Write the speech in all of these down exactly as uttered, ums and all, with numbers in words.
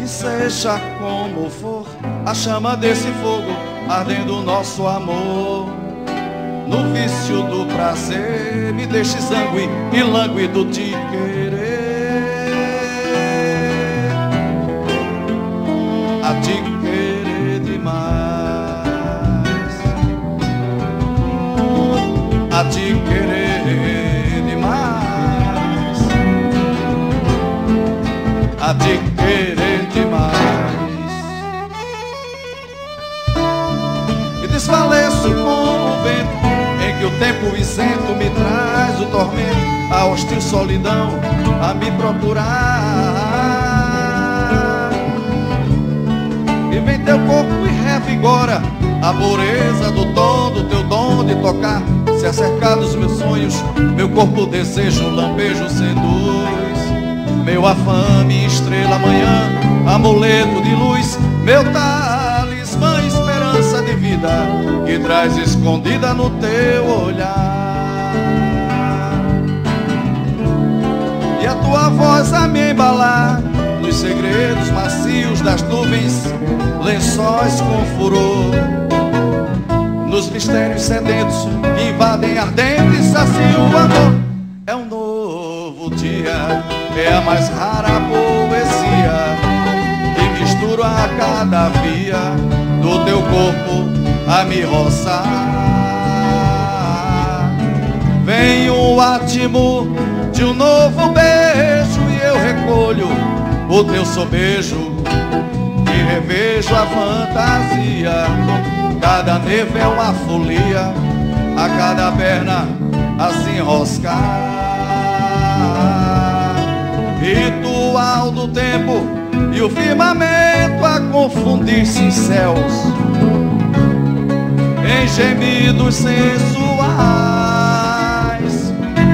Que seja como for a chama desse fogo ardendo nosso amor. No vício do prazer me deixe zangue e lânguido de querer, a te querer demais, a te querer demais, a te querer demais. E desfaleço com o vento em que o tempo isento me traz o tormento, a hostil solidão a me procurar. E vem teu corpo e revigora a pureza do tom do teu dom de tocar. Se acercar dos meus sonhos, meu corpo deseja, um lampejo seduz. Meu afame, estrela amanhã, amuleto de luz, meu talismã, esperança de vida que traz escondida no teu olhar. E a tua voz a me embalar nos segredos macios das nuvens, lençóis com furor, nos mistérios sedentos que invadem ardentes, saciam o amor. É um novo dia, é a mais rara poesia que mistura a cada via do teu corpo a me roçar. Vem o átimo de um novo beijo e eu recolho o teu sobejo e revejo a fantasia. Cada nevo é uma folia, a cada perna a se enroscar. Ritual do tempo e o firmamento a confundir-se em céus, em gemidos sensuais.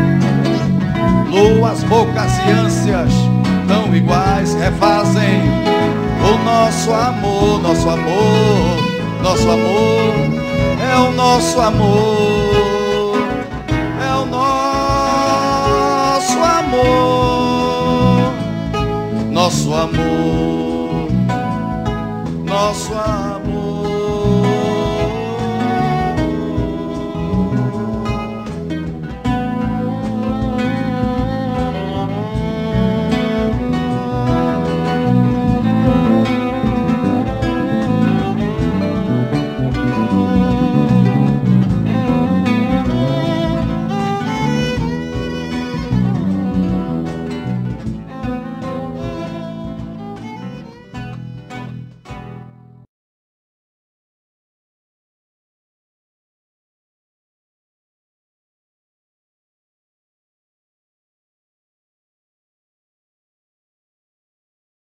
Luas, bocas e ânsias tão iguais refazem o nosso amor, nosso amor, nosso amor. É o nosso amor, é o nosso amor, nosso amor, nosso amor.